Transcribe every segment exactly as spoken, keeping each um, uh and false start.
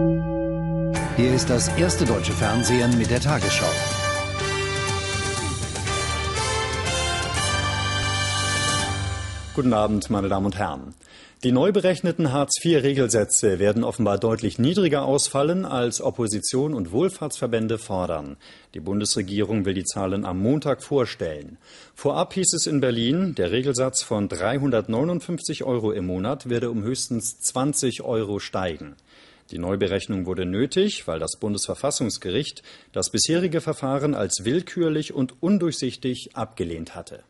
Hier ist das erste deutsche Fernsehen mit der Tagesschau. Guten Abend, meine Damen und Herren. Die neu berechneten Hartz vier Regelsätze werden offenbar deutlich niedriger ausfallen, als Opposition und Wohlfahrtsverbände fordern. Die Bundesregierung will die Zahlen am Montag vorstellen. Vorab hieß es in Berlin, der Regelsatz von dreihundertneunundfünfzig Euro im Monat werde um höchstens zwanzig Euro steigen. Die Neuberechnung wurde nötig, weil das Bundesverfassungsgericht das bisherige Verfahren als willkürlich und undurchsichtig abgelehnt hatte.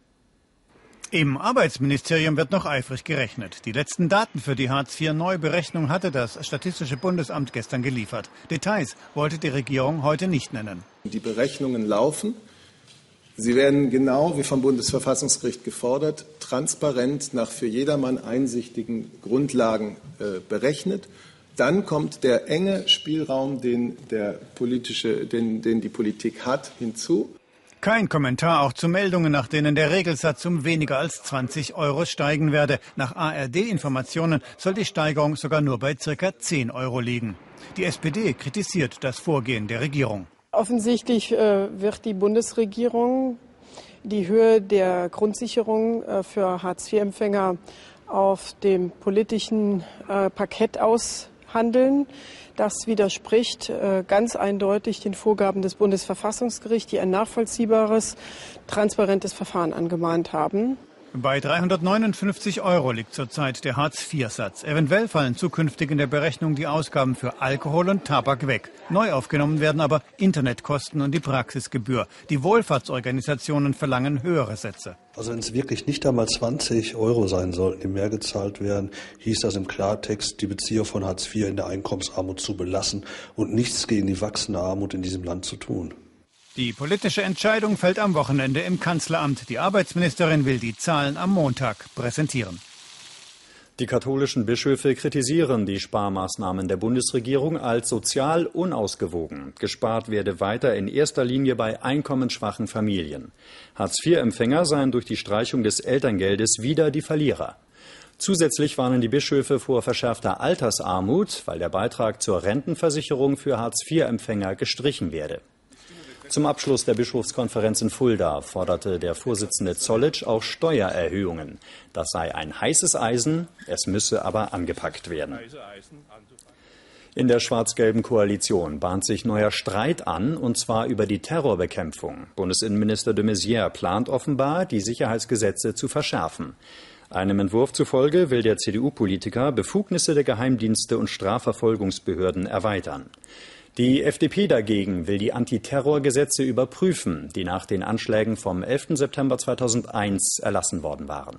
Im Arbeitsministerium wird noch eifrig gerechnet. Die letzten Daten für die Hartz vier Neuberechnung hatte das Statistische Bundesamt gestern geliefert. Details wollte die Regierung heute nicht nennen. Die Berechnungen laufen. Sie werden genau wie vom Bundesverfassungsgericht gefordert, transparent nach für jedermann einsichtigen Grundlagen äh, berechnet. Dann kommt der enge Spielraum, den, der politische, den, den die Politik hat, hinzu. Kein Kommentar auch zu Meldungen, nach denen der Regelsatz um weniger als zwanzig Euro steigen werde. Nach A R D-Informationen soll die Steigerung sogar nur bei circa zehn Euro liegen. Die S P D kritisiert das Vorgehen der Regierung. Offensichtlich äh, wird die Bundesregierung die Höhe der Grundsicherung äh, für Hartz vier Empfänger auf dem politischen äh, Parkett aushandeln. Das widerspricht äh, ganz eindeutig den Vorgaben des Bundesverfassungsgerichts, die ein nachvollziehbares, transparentes Verfahren angemahnt haben. Bei dreihundertneunundfünfzig Euro liegt zurzeit der Hartz vier Satz. Eventuell fallen zukünftig in der Berechnung die Ausgaben für Alkohol und Tabak weg. Neu aufgenommen werden aber Internetkosten und die Praxisgebühr. Die Wohlfahrtsorganisationen verlangen höhere Sätze. Also wenn es wirklich nicht einmal zwanzig Euro sein sollten, die mehr gezahlt werden, hieß das im Klartext, die Bezieher von Hartz vier in der Einkommensarmut zu belassen und nichts gegen die wachsende Armut in diesem Land zu tun. Die politische Entscheidung fällt am Wochenende im Kanzleramt. Die Arbeitsministerin will die Zahlen am Montag präsentieren. Die katholischen Bischöfe kritisieren die Sparmaßnahmen der Bundesregierung als sozial unausgewogen. Gespart werde weiter in erster Linie bei einkommensschwachen Familien. Hartz vier Empfänger seien durch die Streichung des Elterngeldes wieder die Verlierer. Zusätzlich warnen die Bischöfe vor verschärfter Altersarmut, weil der Beitrag zur Rentenversicherung für Hartz vier Empfänger gestrichen werde. Zum Abschluss der Bischofskonferenz in Fulda forderte der Vorsitzende Zollitsch auch Steuererhöhungen. Das sei ein heißes Eisen, es müsse aber angepackt werden. In der schwarz-gelben Koalition bahnt sich neuer Streit an, und zwar über die Terrorbekämpfung. Bundesinnenminister de Maizière plant offenbar, die Sicherheitsgesetze zu verschärfen. Einem Entwurf zufolge will der C D U-Politiker Befugnisse der Geheimdienste und Strafverfolgungsbehörden erweitern. Die F D P dagegen will die Antiterrorgesetze überprüfen, die nach den Anschlägen vom elften September zweitausendeins erlassen worden waren.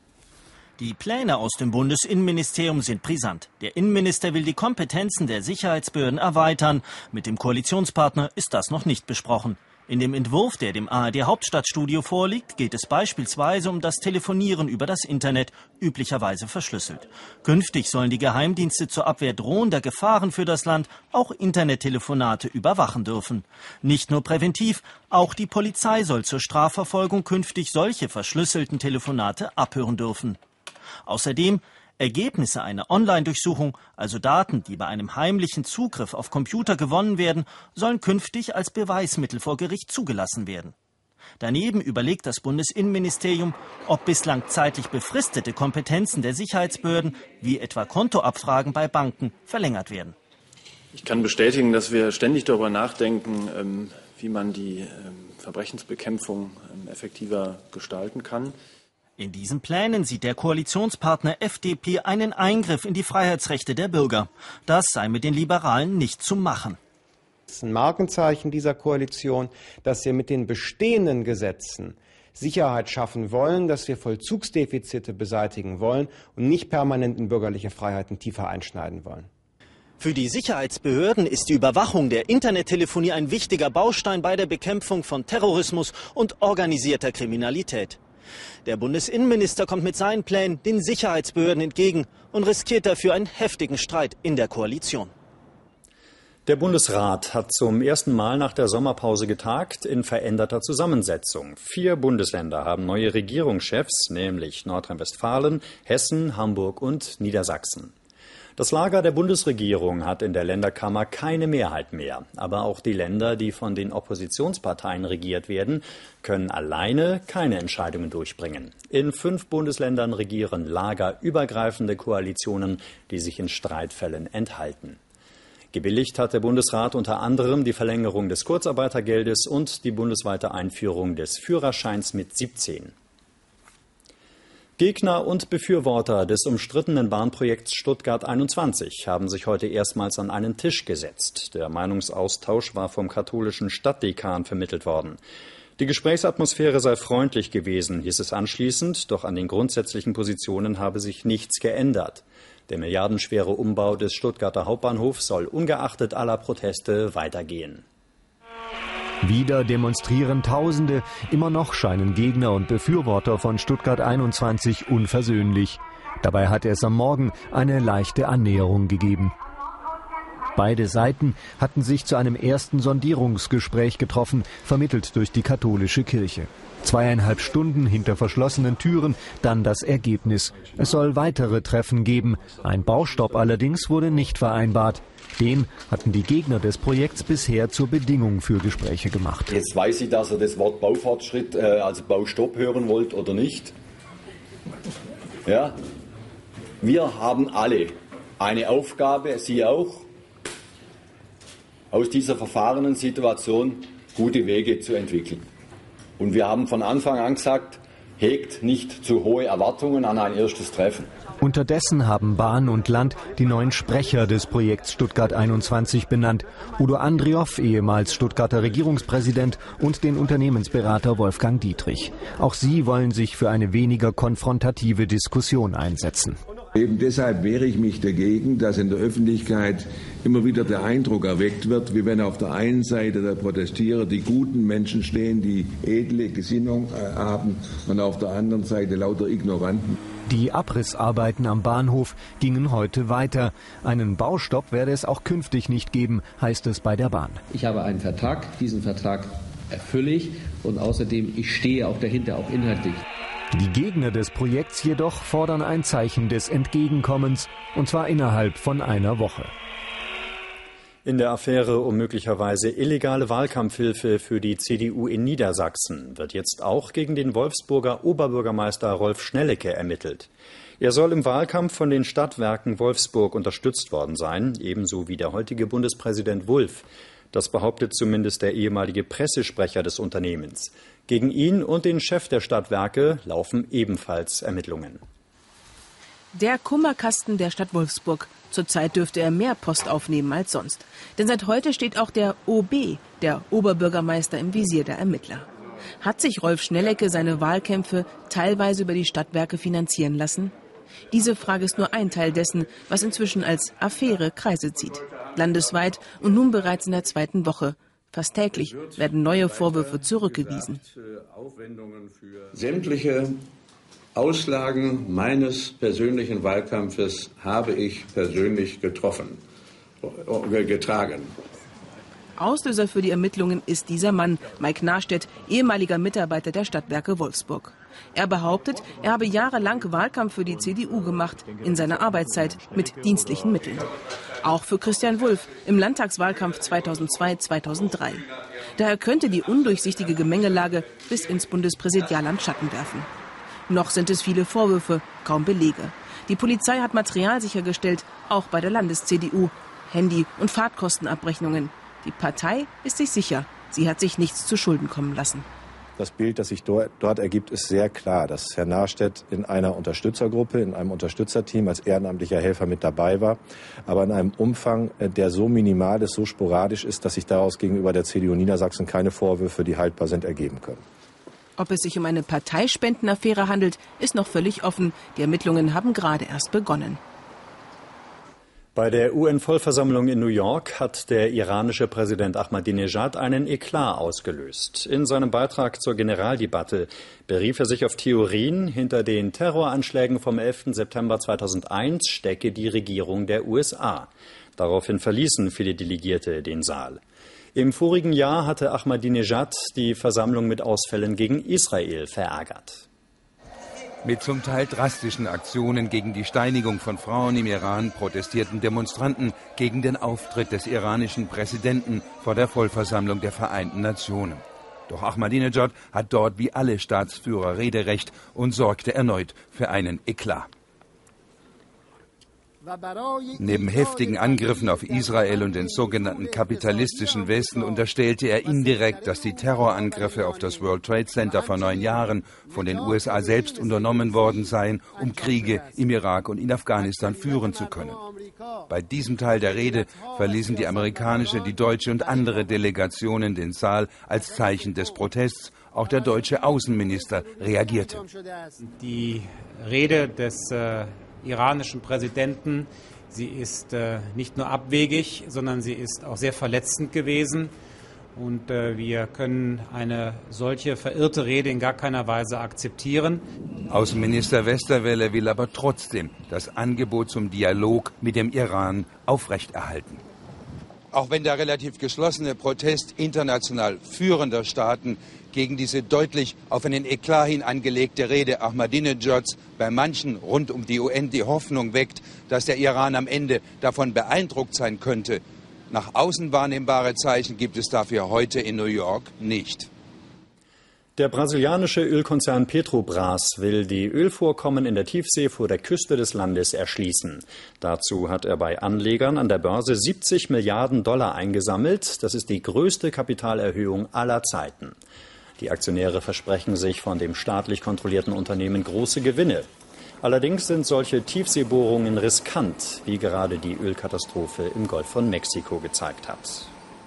Die Pläne aus dem Bundesinnenministerium sind brisant. Der Innenminister will die Kompetenzen der Sicherheitsbehörden erweitern. Mit dem Koalitionspartner ist das noch nicht besprochen. In dem Entwurf, der dem A R D-Hauptstadtstudio vorliegt, geht es beispielsweise um das Telefonieren über das Internet, üblicherweise verschlüsselt. Künftig sollen die Geheimdienste zur Abwehr drohender Gefahren für das Land auch Internettelefonate überwachen dürfen. Nicht nur präventiv, auch die Polizei soll zur Strafverfolgung künftig solche verschlüsselten Telefonate abhören dürfen. Außerdem Ergebnisse einer Online-Durchsuchung, also Daten, die bei einem heimlichen Zugriff auf Computer gewonnen werden, sollen künftig als Beweismittel vor Gericht zugelassen werden. Daneben überlegt das Bundesinnenministerium, ob bislang zeitlich befristete Kompetenzen der Sicherheitsbehörden, wie etwa Kontoabfragen bei Banken, verlängert werden. Ich kann bestätigen, dass wir ständig darüber nachdenken, wie man die Verbrechensbekämpfung effektiver gestalten kann. In diesen Plänen sieht der Koalitionspartner F D P einen Eingriff in die Freiheitsrechte der Bürger. Das sei mit den Liberalen nicht zu machen. Es ist ein Markenzeichen dieser Koalition, dass wir mit den bestehenden Gesetzen Sicherheit schaffen wollen, dass wir Vollzugsdefizite beseitigen wollen und nicht permanent in bürgerliche Freiheiten tiefer einschneiden wollen. Für die Sicherheitsbehörden ist die Überwachung der Internettelefonie ein wichtiger Baustein bei der Bekämpfung von Terrorismus und organisierter Kriminalität. Der Bundesinnenminister kommt mit seinen Plänen den Sicherheitsbehörden entgegen und riskiert dafür einen heftigen Streit in der Koalition. Der Bundesrat hat zum ersten Mal nach der Sommerpause getagt in veränderter Zusammensetzung. Vier Bundesländer haben neue Regierungschefs, nämlich Nordrhein-Westfalen, Hessen, Hamburg und Niedersachsen. Das Lager der Bundesregierung hat in der Länderkammer keine Mehrheit mehr. Aber auch die Länder, die von den Oppositionsparteien regiert werden, können alleine keine Entscheidungen durchbringen. In fünf Bundesländern regieren lagerübergreifende Koalitionen, die sich in Streitfällen enthalten. Gebilligt hat der Bundesrat unter anderem die Verlängerung des Kurzarbeitergeldes und die bundesweite Einführung des Führerscheins mit siebzehn. Gegner und Befürworter des umstrittenen Bahnprojekts Stuttgart einundzwanzig haben sich heute erstmals an einen Tisch gesetzt. Der Meinungsaustausch war vom katholischen Stadtdekan vermittelt worden. Die Gesprächsatmosphäre sei freundlich gewesen, hieß es anschließend, doch an den grundsätzlichen Positionen habe sich nichts geändert. Der milliardenschwere Umbau des Stuttgarter Hauptbahnhofs soll ungeachtet aller Proteste weitergehen. Wieder demonstrieren Tausende. Immer noch scheinen Gegner und Befürworter von Stuttgart einundzwanzig unversöhnlich. Dabei hat es am Morgen eine leichte Annäherung gegeben. Beide Seiten hatten sich zu einem ersten Sondierungsgespräch getroffen, vermittelt durch die katholische Kirche. Zweieinhalb Stunden hinter verschlossenen Türen, dann das Ergebnis. Es soll weitere Treffen geben. Ein Baustopp allerdings wurde nicht vereinbart. Den hatten die Gegner des Projekts bisher zur Bedingung für Gespräche gemacht. Jetzt weiß ich, dass ihr das Wort Baufortschritt, äh, also Baustopp hören wollt oder nicht. Ja. Wir haben alle eine Aufgabe, Sie auch, aus dieser verfahrenen Situation gute Wege zu entwickeln. Und wir haben von Anfang an gesagt, hegt nicht zu hohe Erwartungen an ein erstes Treffen. Unterdessen haben Bahn und Land die neuen Sprecher des Projekts Stuttgart einundzwanzig benannt. Udo Andrioff, ehemals Stuttgarter Regierungspräsident, und den Unternehmensberater Wolfgang Dietrich. Auch sie wollen sich für eine weniger konfrontative Diskussion einsetzen. Eben deshalb wehre ich mich dagegen, dass in der Öffentlichkeit immer wieder der Eindruck erweckt wird, wie wenn auf der einen Seite der Protestierer die guten Menschen stehen, die edle Gesinnung äh, haben, und auf der anderen Seite lauter Ignoranten. Die Abrissarbeiten am Bahnhof gingen heute weiter. Einen Baustopp werde es auch künftig nicht geben, heißt es bei der Bahn. Ich habe einen Vertrag, diesen Vertrag erfülle ich, und außerdem, ich stehe auch dahinter, auch inhaltlich. Die Gegner des Projekts jedoch fordern ein Zeichen des Entgegenkommens, und zwar innerhalb von einer Woche. In der Affäre um möglicherweise illegale Wahlkampfhilfe für die C D U in Niedersachsen wird jetzt auch gegen den Wolfsburger Oberbürgermeister Rolf Schnellecke ermittelt. Er soll im Wahlkampf von den Stadtwerken Wolfsburg unterstützt worden sein, ebenso wie der heutige Bundespräsident Wulff. Das behauptet zumindest der ehemalige Pressesprecher des Unternehmens. Gegen ihn und den Chef der Stadtwerke laufen ebenfalls Ermittlungen. Der Kummerkasten der Stadt Wolfsburg. Zurzeit dürfte er mehr Post aufnehmen als sonst. Denn seit heute steht auch der O B, der Oberbürgermeister, im Visier der Ermittler. Hat sich Rolf Schnellecke seine Wahlkämpfe teilweise über die Stadtwerke finanzieren lassen? Diese Frage ist nur ein Teil dessen, was inzwischen als Affäre Kreise zieht. Landesweit und nun bereits in der zweiten Woche. Fast täglich werden neue Vorwürfe zurückgewiesen. Sämtliche Auslagen meines persönlichen Wahlkampfes habe ich persönlich getroffen, getragen. Auslöser für die Ermittlungen ist dieser Mann, Mike Nahrstedt, ehemaliger Mitarbeiter der Stadtwerke Wolfsburg. Er behauptet, er habe jahrelang Wahlkampf für die C D U gemacht, in seiner Arbeitszeit mit dienstlichen Mitteln. Auch für Christian Wulff im Landtagswahlkampf zweitausendzwei zweitausenddrei. Daher könnte die undurchsichtige Gemengelage bis ins Bundespräsidialamt Schatten werfen. Noch sind es viele Vorwürfe, kaum Belege. Die Polizei hat Material sichergestellt, auch bei der Landes-C D U. Handy- und Fahrtkostenabrechnungen. Die Partei ist sich sicher, sie hat sich nichts zu Schulden kommen lassen. Das Bild, das sich dort, dort ergibt, ist sehr klar, dass Herr Nahrstedt in einer Unterstützergruppe, in einem Unterstützerteam als ehrenamtlicher Helfer mit dabei war, aber in einem Umfang, der so minimal ist, so sporadisch ist, dass sich daraus gegenüber der C D U Niedersachsen keine Vorwürfe, die haltbar sind, ergeben können. Ob es sich um eine Parteispendenaffäre handelt, ist noch völlig offen. Die Ermittlungen haben gerade erst begonnen. Bei der U N-Vollversammlung in New York hat der iranische Präsident Ahmadinejad einen Eklat ausgelöst. In seinem Beitrag zur Generaldebatte berief er sich auf Theorien, hinter den Terroranschlägen vom elften September zweitausendeins stecke die Regierung der U S A. Daraufhin verließen viele Delegierte den Saal. Im vorigen Jahr hatte Ahmadinejad die Versammlung mit Ausfällen gegen Israel verärgert. Mit zum Teil drastischen Aktionen gegen die Steinigung von Frauen im Iran protestierten Demonstranten gegen den Auftritt des iranischen Präsidenten vor der Vollversammlung der Vereinten Nationen. Doch Ahmadinejad hat dort wie alle Staatsführer Rederecht und sorgte erneut für einen Eklat. Neben heftigen Angriffen auf Israel und den sogenannten kapitalistischen Westen unterstellte er indirekt, dass die Terrorangriffe auf das World Trade Center vor neun Jahren von den U S A selbst unternommen worden seien, um Kriege im Irak und in Afghanistan führen zu können. Bei diesem Teil der Rede verließen die amerikanische, die deutsche und andere Delegationen den Saal als Zeichen des Protests. Auch der deutsche Außenminister reagierte. Die Rede des äh iranischen Präsidenten, sie ist äh, nicht nur abwegig, sondern sie ist auch sehr verletzend gewesen. Und äh, wir können eine solche verirrte Rede in gar keiner Weise akzeptieren. Außenminister Westerwelle will aber trotzdem das Angebot zum Dialog mit dem Iran aufrechterhalten. Auch wenn der relativ geschlossene Protest international führender Staaten gegen diese deutlich auf einen Eklat hin angelegte Rede Ahmadinejads bei manchen rund um die U N die Hoffnung weckt, dass der Iran am Ende davon beeindruckt sein könnte. Nach außen wahrnehmbare Zeichen gibt es dafür heute in New York nicht. Der brasilianische Ölkonzern Petrobras will die Ölvorkommen in der Tiefsee vor der Küste des Landes erschließen. Dazu hat er bei Anlegern an der Börse siebzig Milliarden Dollar eingesammelt. Das ist die größte Kapitalerhöhung aller Zeiten. Die Aktionäre versprechen sich von dem staatlich kontrollierten Unternehmen große Gewinne. Allerdings sind solche Tiefseebohrungen riskant, wie gerade die Ölkatastrophe im Golf von Mexiko gezeigt hat.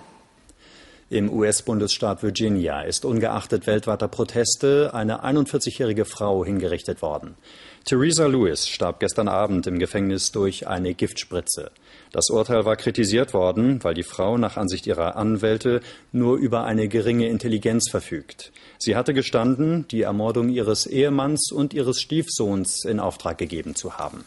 Im U S-Bundesstaat Virginia ist ungeachtet weltweiter Proteste eine einundvierzigjährige Frau hingerichtet worden. Theresa Lewis starb gestern Abend im Gefängnis durch eine Giftspritze. Das Urteil war kritisiert worden, weil die Frau nach Ansicht ihrer Anwälte nur über eine geringe Intelligenz verfügt. Sie hatte gestanden, die Ermordung ihres Ehemanns und ihres Stiefsohns in Auftrag gegeben zu haben.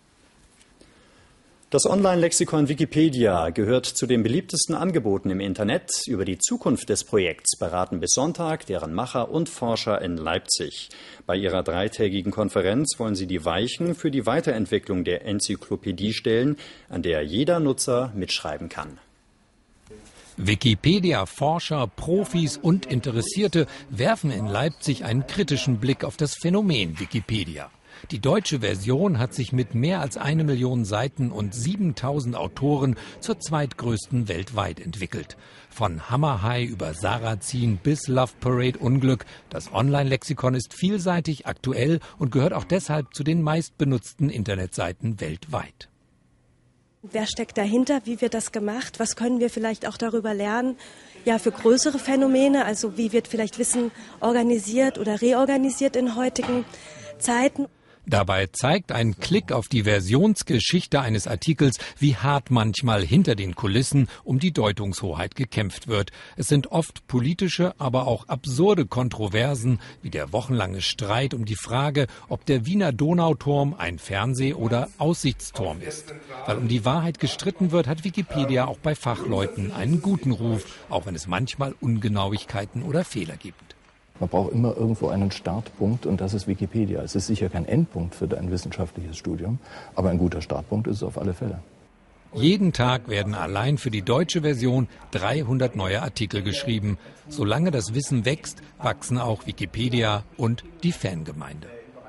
Das Online-Lexikon Wikipedia gehört zu den beliebtesten Angeboten im Internet. Über die Zukunft des Projekts beraten bis Sonntag deren Macher und Forscher in Leipzig. Bei ihrer dreitägigen Konferenz wollen sie die Weichen für die Weiterentwicklung der Enzyklopädie stellen, an der jeder Nutzer mitschreiben kann. Wikipedia-Forscher, Profis und Interessierte werfen in Leipzig einen kritischen Blick auf das Phänomen Wikipedia. Die deutsche Version hat sich mit mehr als eine Million Seiten und siebentausend Autoren zur zweitgrößten weltweit entwickelt. Von Hammerhai über Sarrazin bis Love Parade Unglück. Das Online-Lexikon ist vielseitig, aktuell und gehört auch deshalb zu den meistbenutzten Internetseiten weltweit. Wer steckt dahinter? Wie wird das gemacht? Was können wir vielleicht auch darüber lernen? Ja, für größere Phänomene, also wie wird vielleicht Wissen organisiert oder reorganisiert in heutigen Zeiten? Dabei zeigt ein Klick auf die Versionsgeschichte eines Artikels, wie hart manchmal hinter den Kulissen um die Deutungshoheit gekämpft wird. Es sind oft politische, aber auch absurde Kontroversen, wie der wochenlange Streit um die Frage, ob der Wiener Donauturm ein Fernseh- oder Aussichtsturm ist. Weil um die Wahrheit gestritten wird, hat Wikipedia auch bei Fachleuten einen guten Ruf, auch wenn es manchmal Ungenauigkeiten oder Fehler gibt. Man braucht immer irgendwo einen Startpunkt und das ist Wikipedia. Es ist sicher kein Endpunkt für ein wissenschaftliches Studium, aber ein guter Startpunkt ist es auf alle Fälle. Jeden Tag werden allein für die deutsche Version dreihundert neue Artikel geschrieben. Solange das Wissen wächst, wachsen auch Wikipedia und die Fangemeinde.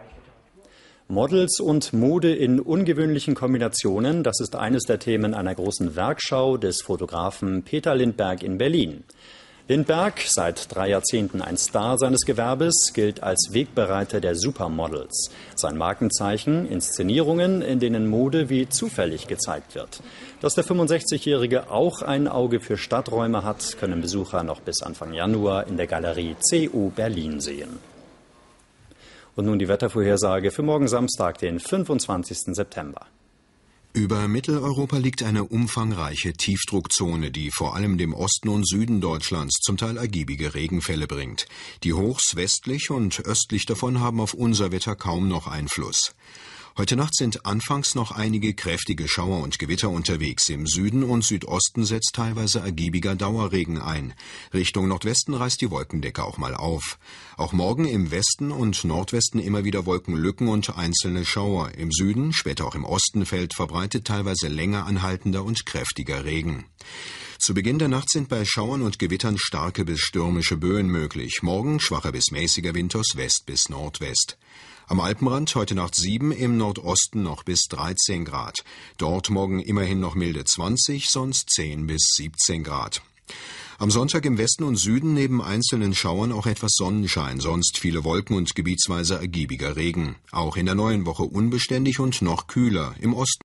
Models und Mode in ungewöhnlichen Kombinationen, das ist eines der Themen einer großen Werkschau des Fotografen Peter Lindberg in Berlin. Lindberg, seit drei Jahrzehnten ein Star seines Gewerbes, gilt als Wegbereiter der Supermodels. Sein Markenzeichen: Inszenierungen, in denen Mode wie zufällig gezeigt wird. Dass der fünfundsechzigjährige auch ein Auge für Stadträume hat, können Besucher noch bis Anfang Januar in der Galerie C U Berlin sehen. Und nun die Wettervorhersage für morgen Samstag, den fünfundzwanzigsten September. Über Mitteleuropa liegt eine umfangreiche Tiefdruckzone, die vor allem dem Osten und Süden Deutschlands zum Teil ergiebige Regenfälle bringt. Die Hochs westlich und östlich davon haben auf unser Wetter kaum noch Einfluss. Heute Nacht sind anfangs noch einige kräftige Schauer und Gewitter unterwegs. Im Süden und Südosten setzt teilweise ergiebiger Dauerregen ein. Richtung Nordwesten reißt die Wolkendecke auch mal auf. Auch morgen im Westen und Nordwesten immer wieder Wolkenlücken und einzelne Schauer. Im Süden, später auch im Osten fällt verbreitet teilweise länger anhaltender und kräftiger Regen. Zu Beginn der Nacht sind bei Schauern und Gewittern starke bis stürmische Böen möglich. Morgen schwacher bis mäßiger Wind aus West bis Nordwest. Am Alpenrand heute Nacht sieben, im Nordosten noch bis dreizehn Grad. Dort morgen immerhin noch milde zwanzig, sonst zehn bis siebzehn Grad. Am Sonntag im Westen und Süden neben einzelnen Schauern auch etwas Sonnenschein, sonst viele Wolken und gebietsweise ergiebiger Regen. Auch in der neuen Woche unbeständig und noch kühler. Im Osten